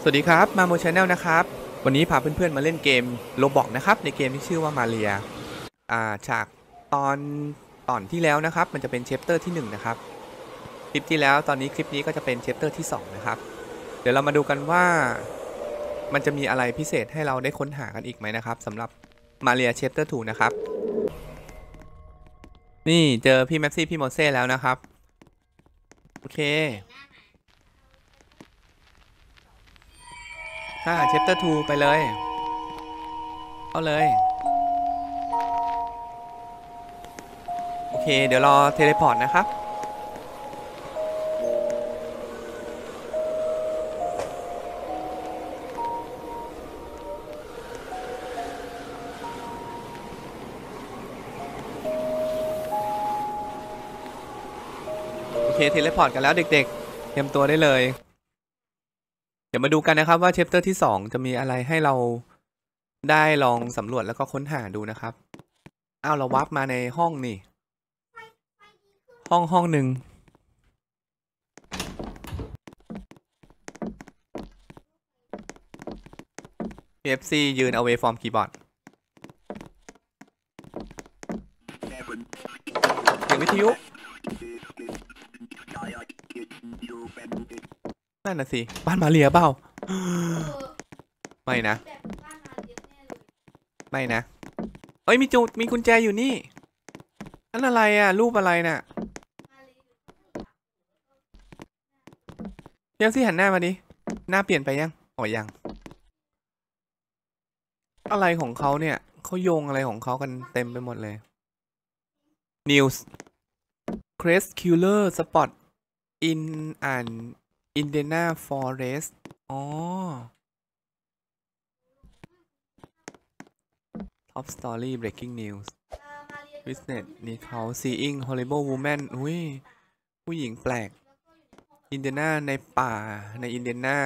สวัสดีครับมาโมชาแนลนะครับวันนี้พาเพื่อนๆมาเล่นเกมโรบอกนะครับในเกมที่ชื่อว่ามาเรียจากตอนที่แล้วนะครับมันจะเป็นเชปเตอร์ที่1นะครับคลิปที่แล้วตอนนี้คลิปนี้ก็จะเป็นเชปเตอร์ที่2นะครับเดี๋ยวเรามาดูกันว่ามันจะมีอะไรพิเศษให้เราได้ค้นหากันอีกไหมนะครับสำหรับมาเรียเชปเตอร์2นะครับนี่เจอพี่แม็กซี่พี่โมเซ่แล้วนะครับโอเคเชปเตอร์2ไปเลยเอาเลยโอเคเดี๋ยวรอเทเลพอร์ตนะครับโอเคเทเลพอร์ตกันแล้วเด็กๆเตรียมตัวได้เลยเดี๋ยวมาดูกันนะครับว่าเชปเตอร์ที่2จะมีอะไรให้เราได้ลองสำรวจแล้วก็ค้นหาดูนะครับอ้าวเราวาร์ปมาในห้องนี่ห้องหนึ่ง KFC ยืน away from keyboard เสียงวิทยุนั่นน่ะสิบ้านมาเรียเปล่าไม่นะไม่นะเอ้ยมีกุญแจอยู่นี่นั่นอะไรอ่ะรูปอะไรน่ะKFCหันหน้ามาดิหน้าเปลี่ยนไปยังอ๋อยังอะไรของเขาเนี่ยเขาโยงอะไรของเขากันเต็มไปหมดเลย News Crest Killer Spot in an Indiana Forest อ๋อ Top Story Breaking News Witness Need House Seeing Horrible Woman อุ้ยผู้หญิงแปลกอินเดียนาในป่าในอินเดียนา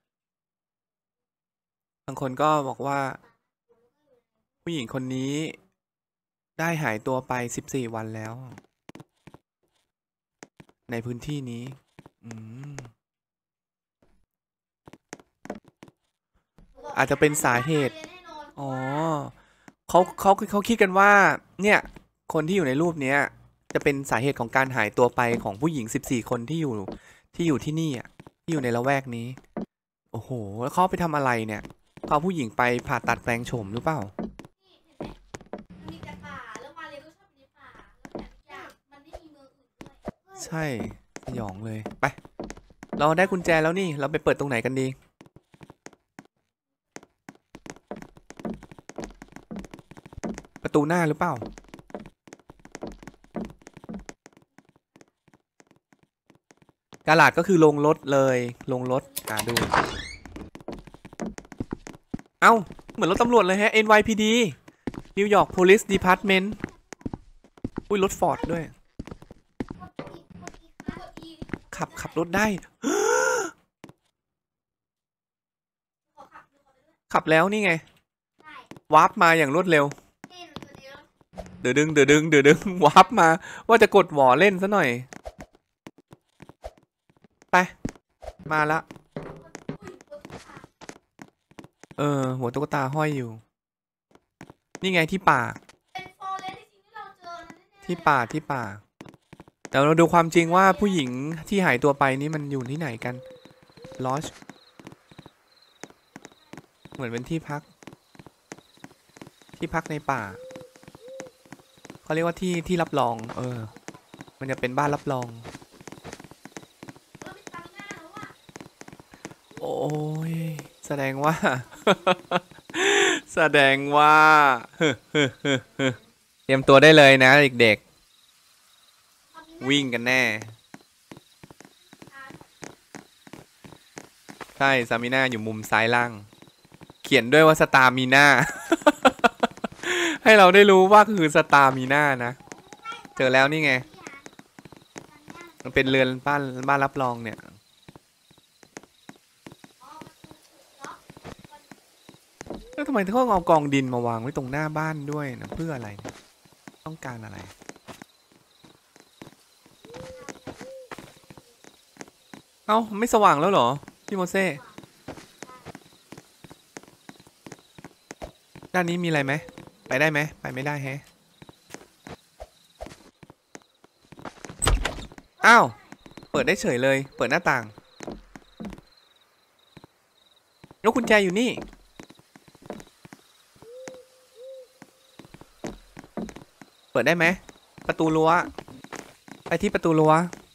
บางคนก็บอกว่าผู้หญิงคนนี้ได้หายตัวไป14 วันแล้วในพื้นที่นี้อาจจะเป็นสาเหตุอ๋อเขาคิดกันว่าเนี่ยคนที่อยู่ในรูปเนี้ยจะเป็นสาเหตุของการหายตัวไปของผู้หญิง14 คนที่อยู่ที่นี่อ่ะที่อยู่ในละแวกนี้โอ้โหแล้วเขาไปทำอะไรเนี่ยเขาผู้หญิงไปผ่าตัดแปลงโฉมหรือเปล่าใช่สยองเลยไปเราได้กุญแจแล้วนี่เราไปเปิดตรงไหนกันดีประตูหน้าหรือเปล่ากาลาดก็คือลงรถเลยลงรถดูเอ้าเหมือนรถตำรวจเลยฮะ NYPD New York Police Department อุ้ยรถฟอร์ดด้วยขับรถได้ ขับแล้วนี่ไงวาร์ปมาอย่างรวดเร็วเดือดึงวาร์ปมาว่าจะกดหวอเล่นซะหน่อยไปมาละหัวตุ๊กตาห้อยอยู่นี่ไงที่ป่าแต่เราดูความจริงว่าผู้หญิงที่หายตัวไปนี่มันอยู่ที่ไหนกันลอชเหมือนเป็นที่พักในป่าเขาเรียกว่าที่รับรองมันจะเป็นบ้านรับรองโอ้ยแสดงว่า เตรียมตัวได้เลยนะเด็กๆวิ่งกันแน่ใช่ซามิน่าอยู่มุมซ้ายล่างเขียนด้วยว่าสตามีน่า ให้เราได้รู้ว่าคือสตามีน่านะเจอแล้วนี่ไงมันเป็นเรือนบ้านรับรองเนี่ยแล้วทำไมเขาเอากองดินมาวางไว้ตรงหน้าบ้านด้วยนะเพื่ออะไรต้องการอะไรเอ้าไม่สว่างแล้วเหรอพี่โมเซ่ด้านนี้มีอะไรไหมไปได้ไหมไปไม่ได้แฮะอ้าวเปิดได้เฉยเลยเปิดหน้าต่างแล้วกุญแจอยู่นี่เปิดได้ไหมประตูรั้วไปที่ประตูรั้ว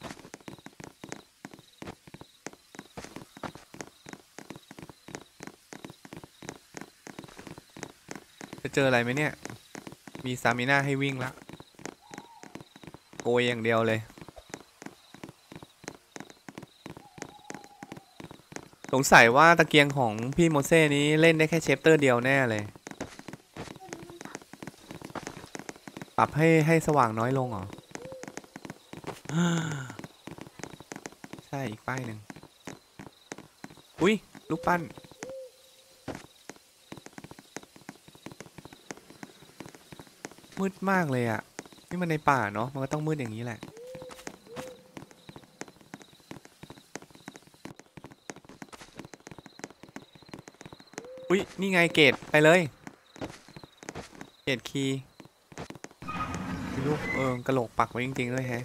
จะเจออะไรไหมเนี่ยมีซามิน่าให้วิ่งละโกยอย่างเดียวเลยสงสัยว่าตะเกียงของพี่โมเซ่นี้เล่นได้แค่เชปเตอร์เดียวแน่เลยปรับให้สว่างน้อยลงเหรอ ใช่อีกป้ายหนึ่งอุ้ยลูกปั้นมืดมากเลยอ่ะนี่มันในป่าเนาะมันก็ต้องมืดอย่างนี้แหละอุ้ยนี่ไงเกตไปเลยเกตคีย์มีลูกกระโหลกปักไว้จริงๆด้วยแฮะ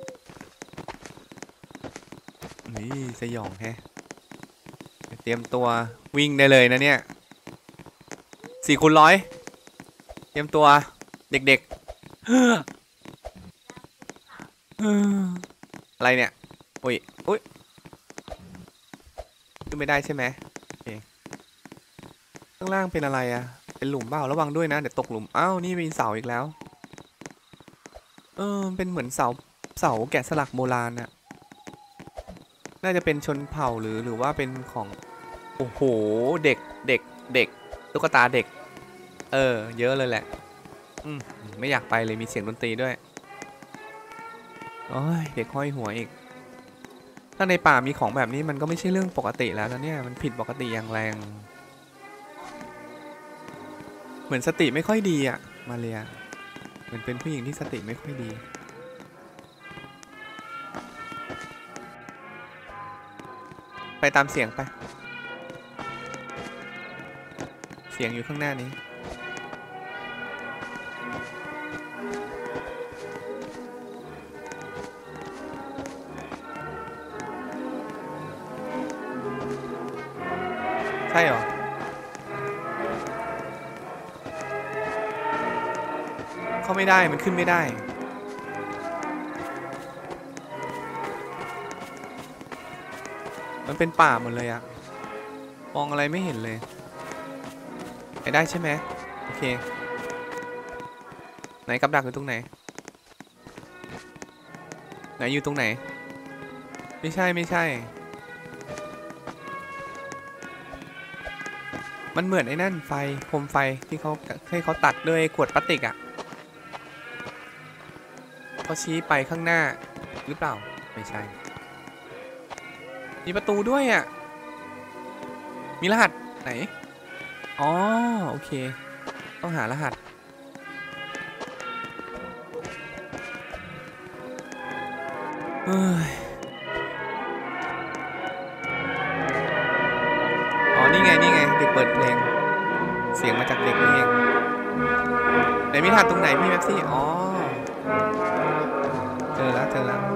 นี่สยองแฮะเตรียมตัววิ่งได้เลยนะเนี่ย4x100เตรียมตัวเด็กๆ อะไรเนี่ยอุ้ยอุ้ยขึ้นไม่ได้ใช่ไหมโอเคข้างล่างเป็นอะไรอะเป็นหลุมเปล่าระวังด้วยนะเดี๋ยวตกหลุมอ้าวนี่มีเสาอีกแล้วเป็นเหมือนเสาแกะสลักโบราณอะน่าจะเป็นชนเผ่าหรือว่าเป็นของโอ้โหเด็กตุ๊กตาเด็กเยอะเลยแหละไม่อยากไปเลยมีเสียงดนตรีด้วยโอ้ยเด็กห้อยหัวอีกถ้าในป่ามีของแบบนี้มันก็ไม่ใช่เรื่องปกติแล้วนะเนี่ยมันผิดปกติอย่างแรงเหมือนสติไม่ค่อยดีอะมาเรียเหมือนเป็นผู้หญิงที่สติไม่ค่อยดีไปตามเสียงไปเสียงอยู่ข้างหน้านี้ใช่เหรอเข้าไม่ได้มันขึ้นไม่ได้มันเป็นป่าหมดเลยอะมองอะไรไม่เห็นเลยไปได้ใช่ไหมโอเคไหนกับดักอยู่ตรงไหนอยู่ตรงไหนไม่ใช่มันเหมือนไอ้นั่นไฟโคมไฟที่เขาให้เขาตัดด้วยขวดพลาสติกอ่ะเขาชี้ไปข้างหน้าหรือเปล่าไม่ใช่มีประตูด้วยอ่ะมีรหัสไหนอ๋อโอเคต้องหารหัสเฮ้ยอ๋อนี่ไงเด็กเปิดเพลงเสียงมาจากเด็กนี่เองไหนมีรหัสตรงไหนพี่แม็กซี่อ๋อเจอแล้ว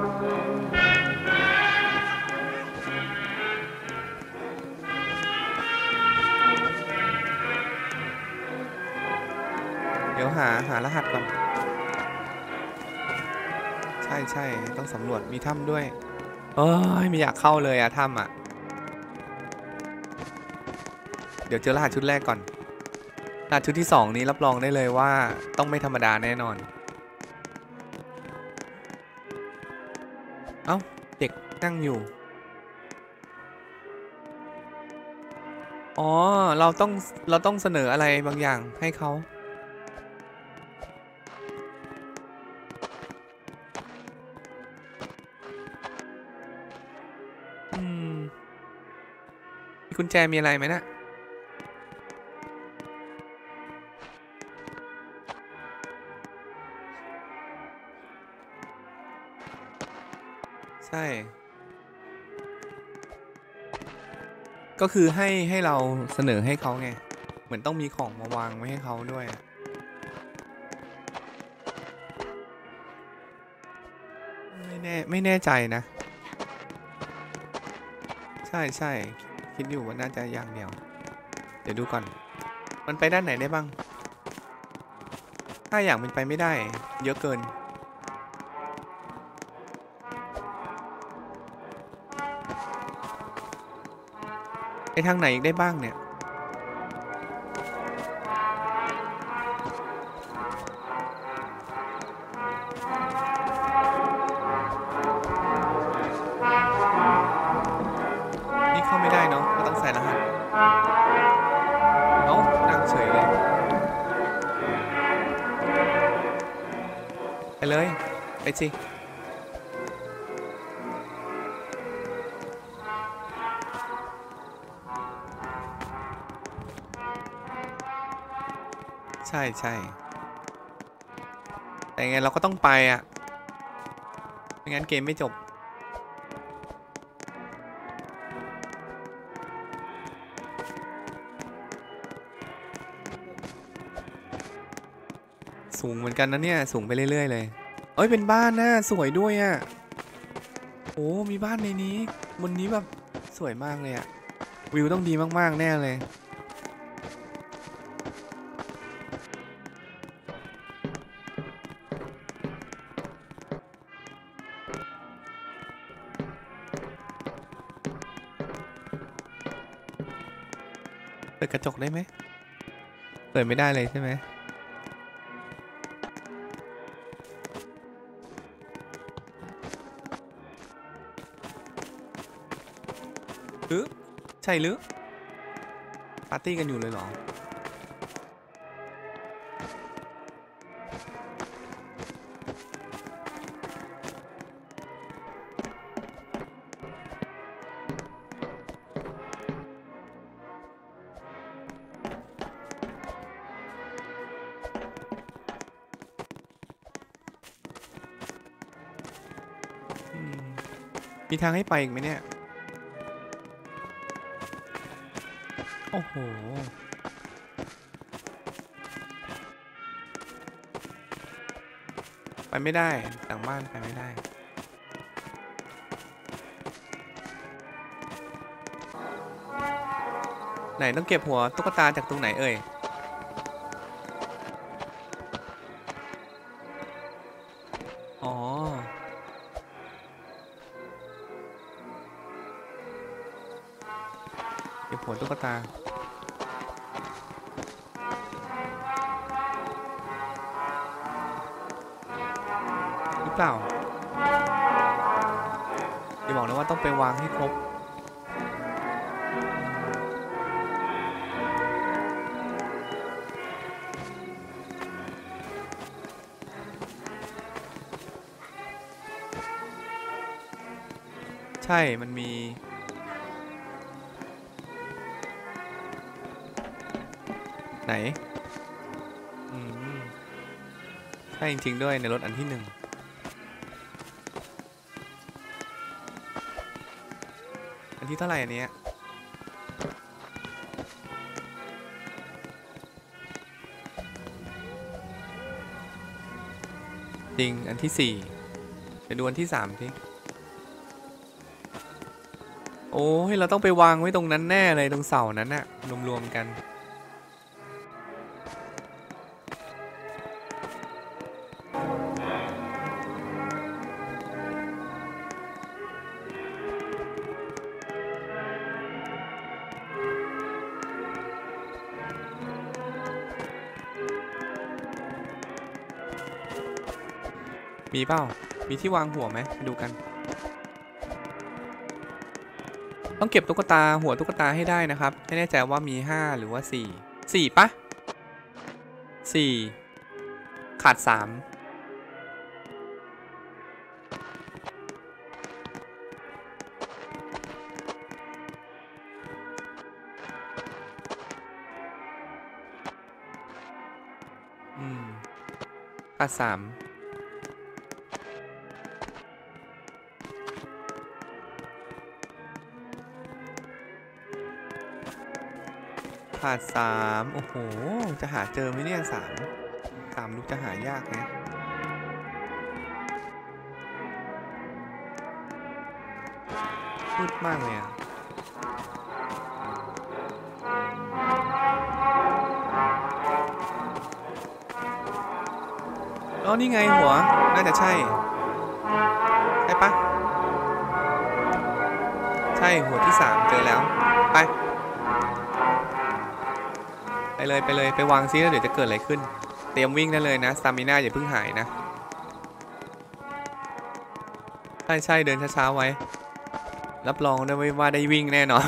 เดี๋ยวหารหัสก่อนใช่ต้องสำรวจมีถ้ำด้วยเอ้ยไม่อยากเข้าเลยอะถ้ำอะเดี๋ยวเจอรหัสชุดแรกก่อนรหัสชุดที่2นี้รับรองได้เลยว่าต้องไม่ธรรมดาแน่นอนเอ้าเด็กนั่งอยู่อ๋อเราต้องเสนออะไรบางอย่างให้เขามีกุญแจมีอะไรไหมนะใช่ก็คือให้เราเสนอให้เขาไงเหมือนต้องมีของมาวางไว้ให้เขาด้วยอะไม่แน่ใจนะใช่คิดอยู่ว่าน่าจะอย่างเดียวเดี๋ยวดูก่อนมันไปด้านไหนได้บ้างถ้าอย่างเป็นไปไม่ได้เยอะเกินไปทางไหนอีกได้บ้างเนี่ยนี่เข้าไม่ได้เนาะก็ต้องใส่รหัสเอ้านั่งเฉยเลยไปเลยไปสิใช่แต่ไงเราก็ต้องไปอ่ะไม่งั้นเกมไม่จบสูงเหมือนกันนะเนี่ยสูงไปเรื่อยๆเลยเอ้ยเป็นบ้านนะสวยด้วยอ่ะโอ้มีบ้านในนี้บนนี้แบบสวยมากเลยอ่ะวิวต้องดีมากๆแน่เลยเปิดกระจกได้ไหมเปิดไม่ได้เลยใช่ไหมหรือใช่หรือปาร์ตี้กันอยู่เลยเหรอมีทางให้ไปอีกไหมเนี่ยโอ้โหไปไม่ได้ต่างบ้านไปไม่ได้ไหนต้องเก็บหัวตุ๊กตาจากตรงไหนเอ่ยอ๋อเก็บหัวตุ๊กตาหรือเปล่าอย่าบอกนะว่าต้องไปวางให้ครบใช่มันมีไหนใช่จริงๆด้วยในรถอันที่1อันที่เท่าไหร่อันเนี้ยจริงอันที่4ไปดูอันที่3ทีโอ้ยเราต้องไปวางไว้ตรงนั้นแน่เลยตรงเสานั้นน่ะรวมๆกันมีเปล่ามีที่วางหัวไหมไปดูกันต้องเก็บตุ๊กตาหัวตุ๊กตาให้ได้นะครับไม่แน่ใจว่ามี5หรือว่า4ปะ4ขาด3ขาด3 ขาด3โอ้โหจะหาเจอไหมเนี่ย3ลูกจะหายากนะมืดมากเลยอ่ะอ๋อนี่ไงหัวน่าจะใช่ปะใช่หัวที่3เจอแล้วไปเลยไปวางซิแล้วเดี๋ยวจะเกิดอะไรขึ้นเตรียมวิ่งได้เลยนะสตามิน่าอย่าเพิ่งหายนะใช่เดินช้าๆไว้รับรองได้ว่าได้วิ่งแน่นอน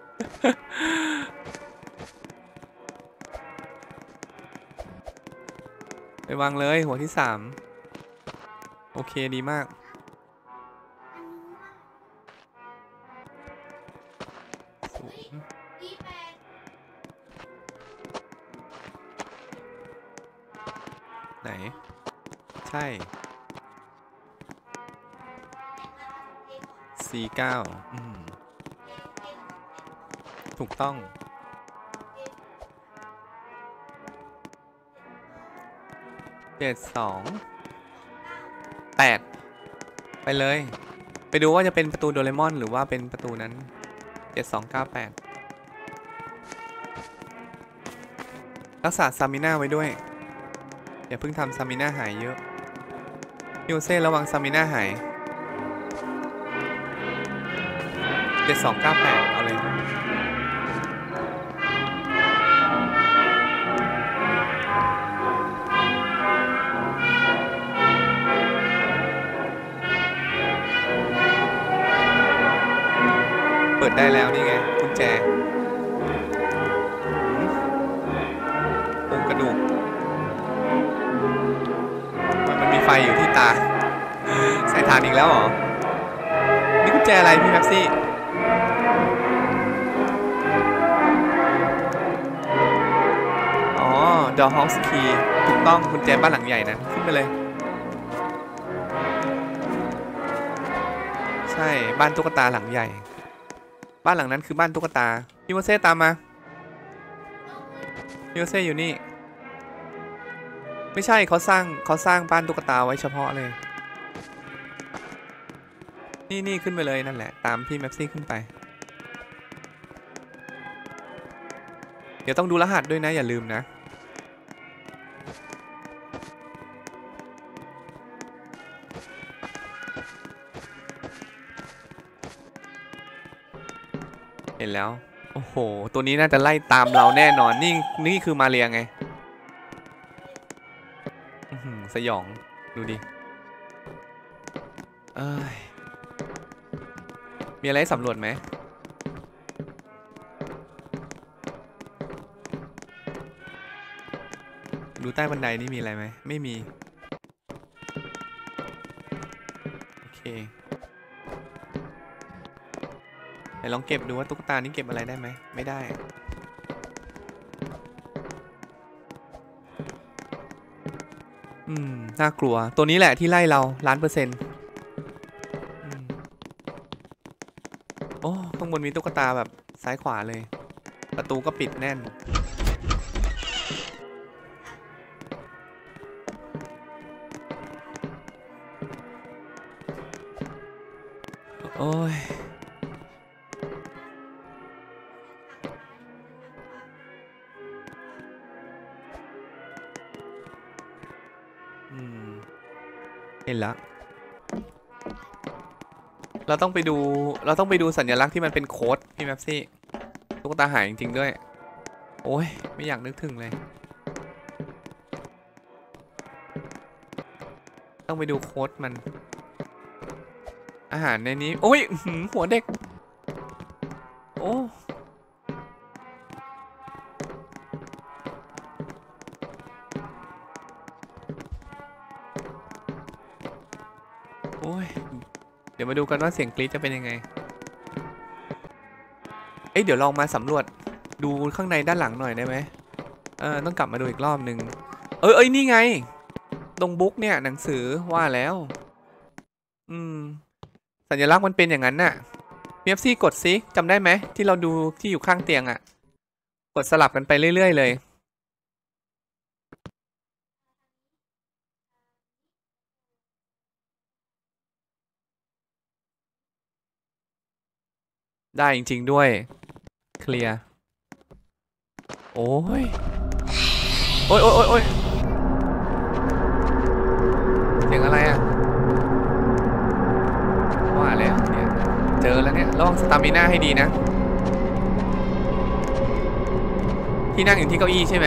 ไปวางเลยหัวที่3โอเคดีมากไหนใช่49ถูกต้อง72ไปเลยไปดูว่าจะเป็นประตูโดเรมอนหรือว่าเป็นประตูนั้น7298รักษาซามิน่าไว้ด้วยอย่าเพิ่งทำซามิน่าหายเยอะยูเซ่ระวังซามิน่าหาย7298เอาเลยเปิดได้แล้วนี่ไงกุญแจองกระดูกมันมีไฟอยู่ที่ตาใส่ฐานอีกแล้วเหรอนี่กุญแจอะไรพี่แม็กซี่อ๋อ Dollhouse Key ถูกต้องกุญแจบ้านหลังใหญ่นะขึ้นไปเลยใช่บ้านตุ๊กตาหลังใหญ่บ้านหลังนั้นคือบ้านตุ๊กตาพี่โมเซ่ตามมาพี่โมเซ่อยู่นี่ไม่ใช่เขาสร้างบ้านตุ๊กตาไว้เฉพาะเลยนี่ขึ้นไปเลยนั่นแหละตามพี่แม็กซี่ขึ้นไปเดี๋ยวต้องดูรหัสด้วยนะอย่าลืมนะเห็นแล้วโอ้โหตัวนี้น่าจะไล่ตามเราแน่นอนนี่คือมาเรียไงสยองดูดิมีอะไรสำรวจไหมดูใต้บันไดนี่มีอะไรไหมไม่มีโอเคไหนลองเก็บดูว่าตุ๊กตานี่เก็บอะไรได้ไหมไม่ได้น่ากลัวตัวนี้แหละที่ไล่เรา1,000,000%โอ้ข้างบนมีตุ๊กตาแบบซ้ายขวาเลยประตูก็ปิดแน่นโอ้ยเห็นแล้วเราต้องไปดูสัญลักษณ์ที่มันเป็นโค้ดพี่แม็ปซี่ตุ๊กตาหายจริงๆด้วยโอ้ยไม่อยากนึกถึงเลยต้องไปดูโค้ดมันอาหารในนี้โอ้ยหัวเด็กโอ้โอ้ยเดี๋ยวมาดูกันว่าเสียงกรี๊ดจะเป็นยังไงเดี๋ยวลองมาสำรวจดูข้างในด้านหลังหน่อยได้ไหมต้องกลับมาดูอีกรอบนึงนี่ไงตรงบุ๊กเนี่ยหนังสือว่าแล้วสัญลักษณ์มันเป็นอย่างนั้นน่ะเมียฟซี่กดซิจำได้ไหมที่เราดูที่อยู่ข้างเตียงอ่ะกดสลับกันไปเรื่อยๆเลยได้จริงๆด้วยเคลียร์โอ้ยโอ้ยโอ้ยโอ้ยเสียงอะไรอ่ะว่าแล้วเนี่ยเจอแล้วเนี่ยระวังสตามิน่าให้ดีนะที่นั่งอยู่ที่เก้าอี้ใช่ไหม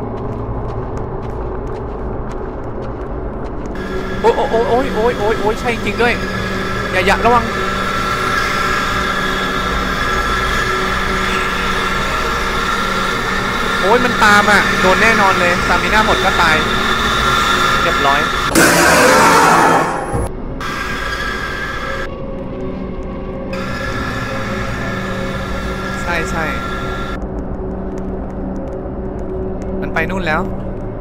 โอ้ยโอ้ยโอ้ยโอ้ยโอ้ยโอ้ยใช่จริงด้วยอย่าระวังโอ้ยมันตามอ่ะโดนแน่นอนเลยสตามิน่าหมดก็ตายเรียบร้อยใช่มันไปนู่นแล้ว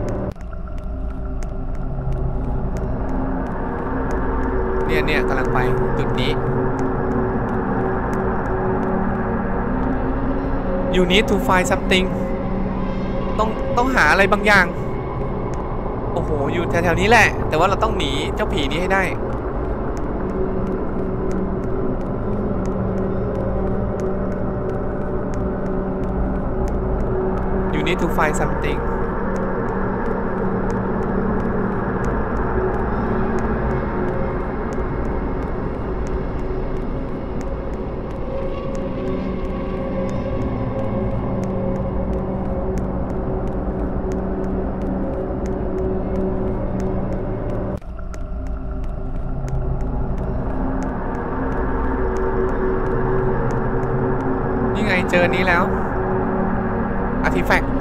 เนี่ยกำลังไปจุดนี้ You need to find something ต้องหาอะไรบางอย่างโอ้โหอยู่แถวๆนี้แหละแต่ว่าเราต้องหนีเจ้าผีนี้ให้ได้You need to find something นี่ไงเจอนี้แล้ว Artifact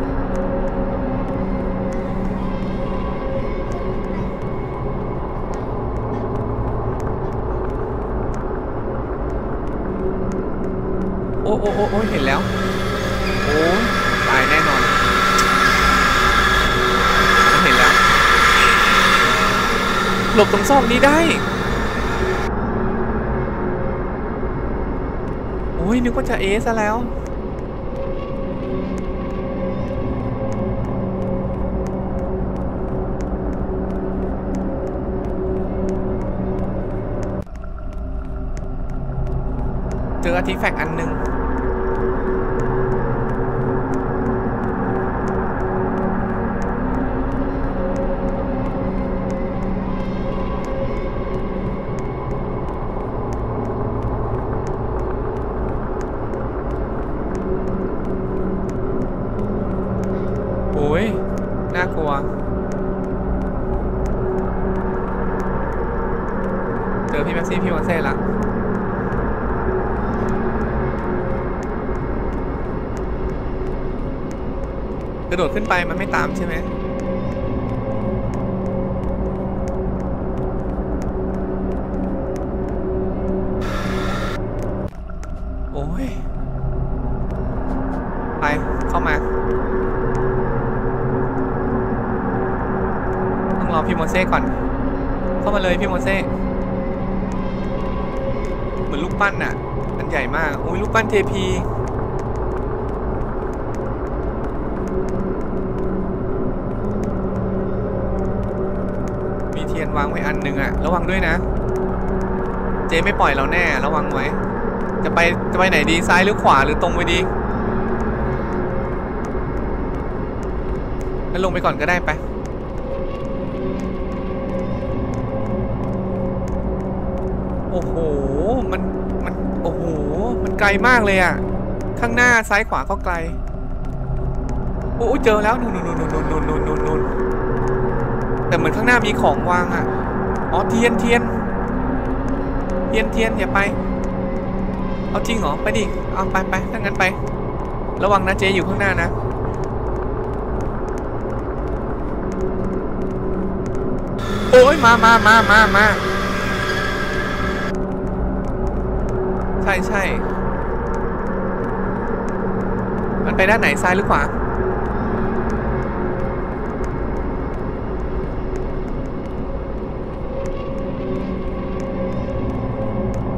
โอ้เห็นแล้วโอ้ตายแน่นอนเห็นแล้วหลบตรงซอกนี้ได้โอ้ยนึกว่าจะเอซะแล้วเจออาร์ติแฟกต์อันหนึ่งโอ้ยน่ากลัวเจอพี่แม็กซี่พี่วอนเซ่ละกระโดดขึ้นไปมันไม่ตามใช่ไหมโอ้ยไปเข้ามาต้องรอพี่โมเซ่ก่อนเข้ามาเลยพี่โมเซ่เหมือนลูกปั้นน่ะอันใหญ่มากโอ้ยลูกปั้นเทพีเทียนวางไว้อันหนึ่งอะระวังด้วยนะเจ๊ไม่ปล่อยเราแน่ระวังไว้จะไปไหนดีซ้ายหรือขวาหรือตรงไปดีแล้วลงไปก่อนก็ได้ไปโอ้โหมันโอ้โหมันไกลมากเลยอะข้างหน้าซ้ายขวาก็ไกลโอ้เจอแล้วนู่นแต่เหมือนข้างหน้ามีของวางอ่ะอ๋อเทียนอย่าไปเอาจริงเหรอไปดิเอาไปถ้างั้นไประวังนะเจอยู่ข้างหน้านะโอ้ยมาใช่มันไปด้านไหนซ้ายหรือขวา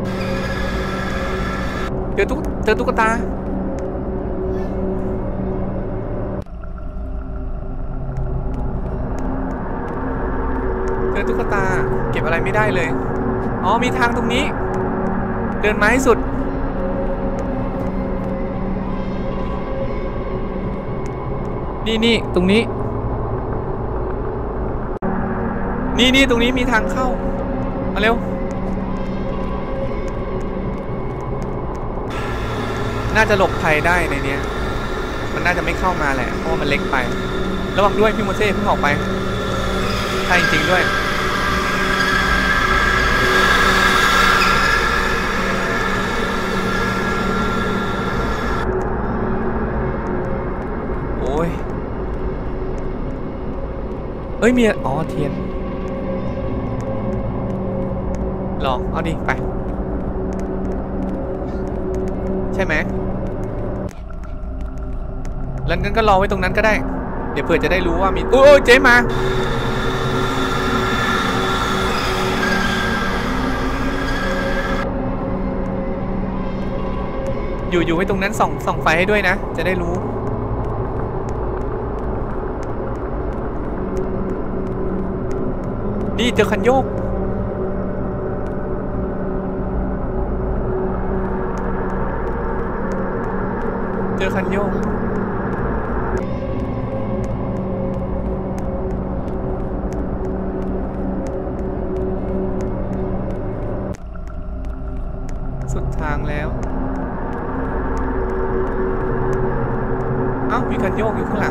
เจอตุ๊กตาไม่ได้เลยอ๋อมีทางตรงนี้เดินมาให้สุดนี่ตรงนี้นี่ตรงนี้มีทางเข้ามาเร็วน่าจะหลบภัยได้ในนี้มันน่าจะไม่เข้ามาแหละเพราะมันเล็กไประวังด้วยพี่โมเซ่เพิ่งออกไปใช่จริงๆด้วยโอ้ยเอ้ยมีอ๋อเทียนหรอเอาดิไปใช่ไหมแล้วงั้นก็รอไว้ตรงนั้นก็ได้เดี๋ยวเผื่อจะได้รู้ว่ามีโอ้ยเจ๊มาอยู่ไว้ตรงนั้นส่องไฟให้ด้วยนะจะได้รู้นี่เจอคันโยกสุดทางแล้วเอ้ามีคันโยกอยู่ข้างหลัง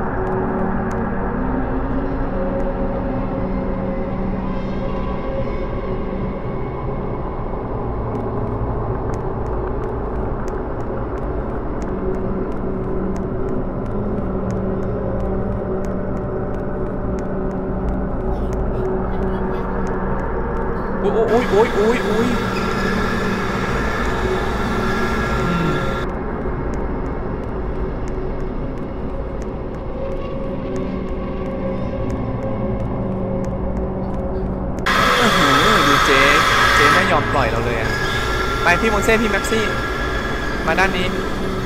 อุ้ยดูเจ๊ไม่ยอมปล่อยเราเลยอะไปพี่โมเซ่พี่แม็กซี่มาด้านนี้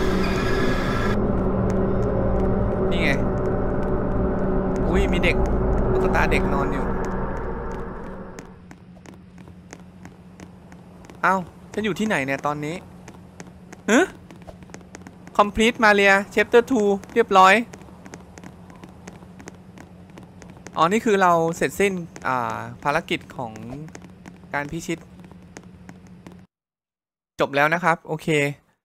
นี่ไงอุ้ยมีเด็กตุ๊กตาเด็กนอนอยู่เอ้าฉันอยู่ที่ไหนเนี่ยตอนนี้Complete Maria Chapter 2 เรียบร้อยอ๋อนี่คือเราเสร็จสิ้นภารกิจของการพิชิตจบแล้วนะครับโอเค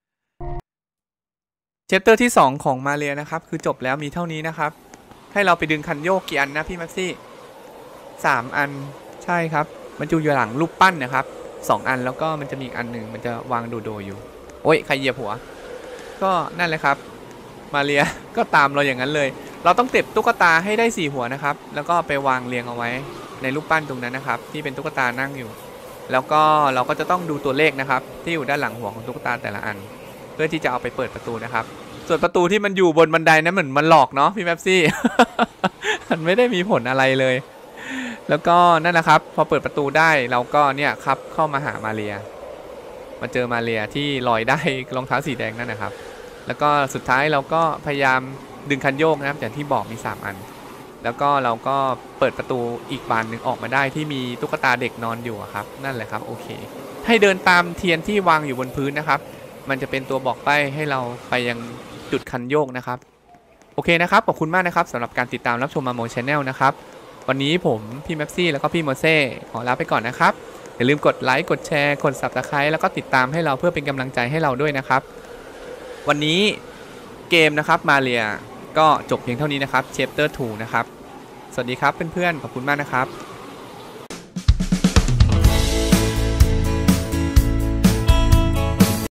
Chapter ที่2ของมาเรียนะครับคือจบแล้วมีเท่านี้นะครับให้เราไปดึงคันโยกกี่อันนะพี่แม็กซี่3 อันใช่ครับมันจะอยู่หลังรูปปั้นนะครับ2 อันแล้วก็มันจะมีอีกอันหนึ่งมันจะวางโดอยู่โอ้ยใครเหยียบหัวก็นั่นเลยครับมาเรียก็ตามเราอย่างนั้นเลยเราต้องเก็บตุ๊กตาให้ได้4 หัวนะครับแล้วก็ไปวางเรียงเอาไว้ในรูปปั้นตรงนั้นนะครับที่เป็นตุ๊กตานั่งอยู่แล้วก็เราก็จะต้องดูตัวเลขนะครับที่อยู่ด้านหลังหัวของตุ๊กตาแต่ละอันเพื่อที่จะเอาไปเปิดประตูนะครับส่วนประตูที่มันอยู่บนบันไดนั้นเหมือนมันหลอกเนาะพี่แม็ปซี่ มันไม่ได้มีผลอะไรเลยแล้วก็นั่นแหละครับพอเปิดประตูได้เราก็เนี่ยครับเข้ามาหามาเรียมาเจอมาเรียที่ลอยได้รองเท้าสีแดงนั่นนะครับแล้วก็สุดท้ายเราก็พยายามดึงคันโยกนะครับอย่างที่บอกมี3 อันแล้วก็เราก็เปิดประตูอีกบานหนึ่งออกมาได้ที่มีตุ๊กตาเด็กนอนอยู่ครับนั่นแหละครับโอเคให้เดินตามเทียนที่วางอยู่บนพื้นนะครับมันจะเป็นตัวบอกใบ้ให้เราไปยังจุดคันโยกนะครับโอเคนะครับขอบคุณมากนะครับสำหรับการติดตามรับชมมาโมชาแนลนะครับวันนี้ผมพี่แม็ปซี่แล้วก็พี่โมเซ่ขอลาไปก่อนนะครับอย่าลืมกดไลค์กดแชร์กด Subscribe แล้วก็ติดตามให้เราเพื่อเป็นกำลังใจให้เราด้วยนะครับวันนี้เกมนะครับมาเรียก็จบเพียงเท่านี้นะครับ Chapter 2 นะครับสวัสดีครับเพื่อนๆขอบคุณมากนะครับ